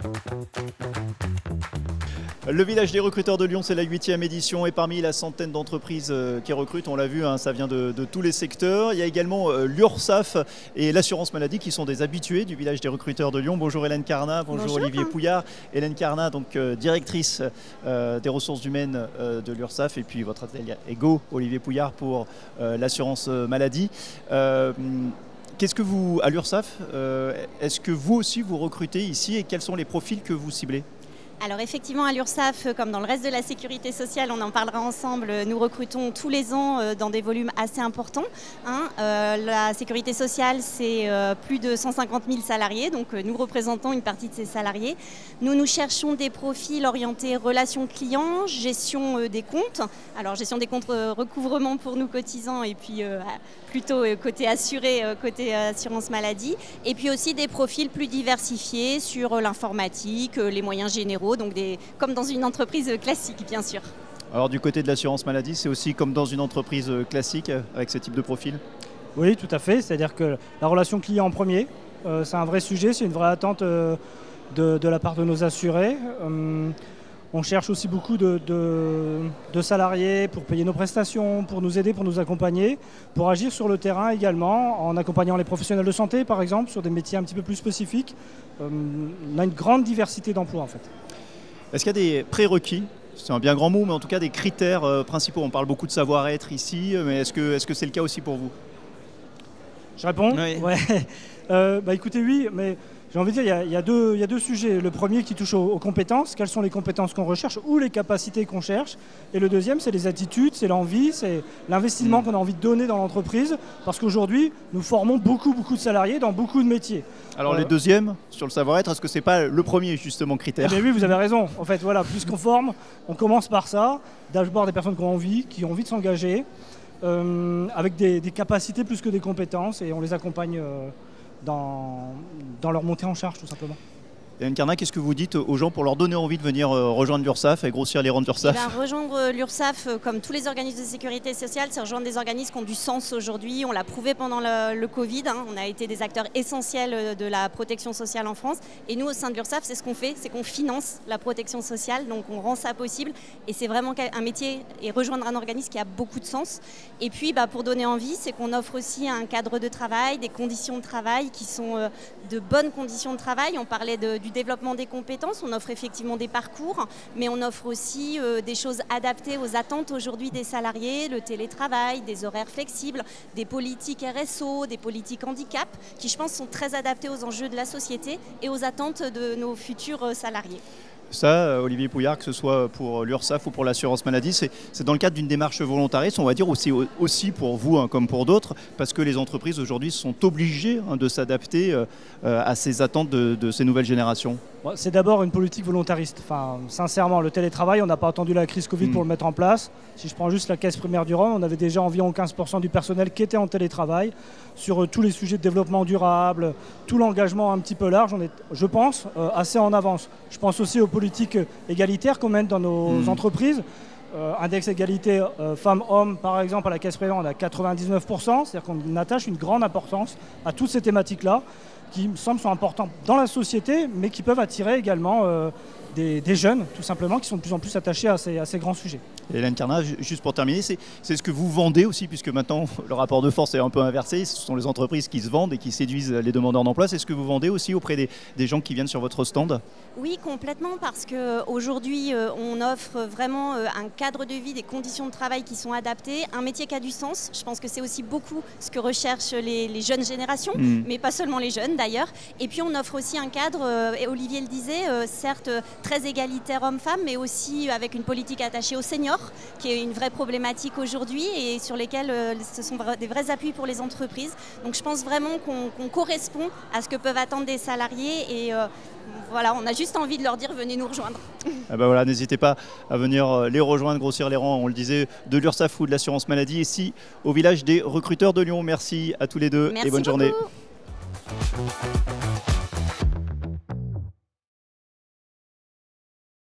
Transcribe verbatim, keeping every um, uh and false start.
Le village des recruteurs de Lyon, c'est la huitième édition et parmi la centaine d'entreprises qui recrutent, on l'a vu, hein, ça vient de, de tous les secteurs. Il y a également euh, l'URSSAF et l'assurance maladie qui sont des habitués du village des recruteurs de Lyon. Bonjour Hélène Carnat, bonjour, bonjour Olivier Pouillard. Hélène Carnat, donc euh, directrice euh, des ressources humaines euh, de l'URSSAF et puis votre atelier Ego, Olivier Pouillard pour euh, l'assurance maladie. Euh, Qu'est-ce que vous, à l'URSSAF, euh, est-ce que vous aussi vous recrutez ici et quels sont les profils que vous ciblez ? Alors effectivement à l'URSSAF, comme dans le reste de la sécurité sociale, on en parlera ensemble, nous recrutons tous les ans dans des volumes assez importants. Hein. Euh, la sécurité sociale, c'est euh, plus de cent cinquante mille salariés, donc euh, nous représentons une partie de ces salariés. Nous, nous cherchons des profils orientés relations clients, gestion euh, des comptes. Alors gestion des comptes, euh, recouvrement pour nous cotisants et puis euh, plutôt euh, côté assuré, euh, côté euh, assurance maladie. Et puis aussi des profils plus diversifiés sur euh, l'informatique, euh, les moyens généraux. Donc des, comme dans une entreprise classique, bien sûr. Alors du côté de l'assurance maladie, c'est aussi comme dans une entreprise classique avec ce type de profil ? Oui, tout à fait. C'est-à-dire que la relation client en premier, euh, c'est un vrai sujet, c'est une vraie attente euh, de, de la part de nos assurés. Euh, on cherche aussi beaucoup de, de, de salariés pour payer nos prestations, pour nous aider, pour nous accompagner, pour agir sur le terrain également, en accompagnant les professionnels de santé, par exemple, sur des métiers un petit peu plus spécifiques. Euh, on a une grande diversité d'emplois, en fait. Est-ce qu'il y a des prérequis ? C'est un bien grand mot, mais en tout cas des critères euh, principaux. On parle beaucoup de savoir-être ici, mais est-ce que est-ce que c'est le cas aussi pour vous ? Je réponds ? Oui. Ouais. euh, bah, écoutez, oui, mais j'ai envie de dire, il y a, il y a deux, il y a deux sujets. Le premier qui touche aux, aux compétences, quelles sont les compétences qu'on recherche ou les capacités qu'on cherche. Et le deuxième, c'est les attitudes, c'est l'envie, c'est l'investissement mmh. qu'on a envie de donner dans l'entreprise. Parce qu'aujourd'hui, nous formons beaucoup, beaucoup de salariés dans beaucoup de métiers. Alors euh, les deuxièmes, sur le savoir-être, est-ce que c'est pas le premier justement critère ? Eh bien, oui, vous avez raison. En fait, voilà, puisqu'on forme, on commence par ça, dashboard des personnes qui ont envie, qui ont envie de s'engager, euh, avec des, des capacités plus que des compétences, et on les accompagne euh, dans, dans leur montée en charge, tout simplement. Hélène Carnat, qu'est-ce que vous dites aux gens pour leur donner envie de venir rejoindre l'URSSAF et grossir les rangs de l'URSSAF ? Eh bien, rejoindre l'URSSAF, comme tous les organismes de sécurité sociale, c'est rejoindre des organismes qui ont du sens aujourd'hui. On l'a prouvé pendant le, le Covid. Hein. On a été des acteurs essentiels de la protection sociale en France. Et nous, au sein de l'URSSAF, c'est ce qu'on fait, c'est qu'on finance la protection sociale. Donc, on rend ça possible. Et c'est vraiment un métier et rejoindre un organisme qui a beaucoup de sens. Et puis, bah, pour donner envie, c'est qu'on offre aussi un cadre de travail, des conditions de travail qui sont euh, de bonnes conditions de travail. On parlait de du développement des compétences, on offre effectivement des parcours, mais on offre aussi euh, des choses adaptées aux attentes aujourd'hui des salariés, le télétravail, des horaires flexibles, des politiques R S O, des politiques handicap, qui je pense sont très adaptées aux enjeux de la société et aux attentes de nos futurs salariés. Ça, Olivier Pouillard, que ce soit pour l'URSSAF ou pour l'assurance maladie, c'est dans le cadre d'une démarche volontariste, on va dire aussi, aussi pour vous hein, comme pour d'autres, parce que les entreprises aujourd'hui sont obligées hein, de s'adapter euh, à ces attentes de, de ces nouvelles générations. C'est d'abord une politique volontariste. Enfin, sincèrement, le télétravail, on n'a pas attendu la crise Covid mmh. pour le mettre en place. Si je prends juste la caisse primaire du Rhône, on avait déjà environ quinze pour cent du personnel qui était en télétravail sur euh, tous les sujets de développement durable, tout l'engagement un petit peu large. On est, je pense, euh, assez en avance. Je pense aussi aux politiques égalitaires qu'on mène dans nos mmh. entreprises. Euh, index égalité euh, femmes-hommes, par exemple, à la caisse primaire, on a quatre-vingt-dix-neuf pour cent. C'est-à-dire qu'on attache une grande importance à toutes ces thématiques-là, qui me semblent sont importantes dans la société, mais qui peuvent attirer également euh, des, des jeunes, tout simplement, qui sont de plus en plus attachés à ces, à ces grands sujets. Hélène Carnat, juste pour terminer, c'est ce que vous vendez aussi, puisque maintenant le rapport de force est un peu inversé, ce sont les entreprises qui se vendent et qui séduisent les demandeurs d'emploi. C'est ce que vous vendez aussi auprès des, des gens qui viennent sur votre stand ? Oui, complètement, parce qu'aujourd'hui, euh, on offre vraiment euh, un cadre de vie, des conditions de travail qui sont adaptées, un métier qui a du sens. Je pense que c'est aussi beaucoup ce que recherchent les, les jeunes générations, mmh. mais pas seulement les jeunes d'ailleurs. Et puis on offre aussi un cadre, euh, et Olivier le disait, euh, certes très égalitaire homme-femme, mais aussi avec une politique attachée aux seniors, qui est une vraie problématique aujourd'hui et sur lesquelles euh, ce sont des vrais appuis pour les entreprises. Donc je pense vraiment qu'on qu'on correspond à ce que peuvent attendre des salariés et euh, voilà, on a juste envie de leur dire venez nous rejoindre. Ah bah voilà, n'hésitez pas à venir les rejoindre, grossir les rangs, on le disait, de l'URSSAF ou de l'assurance maladie, ici au village des recruteurs de Lyon. Merci à tous les deux Merci et bonne beaucoup. journée.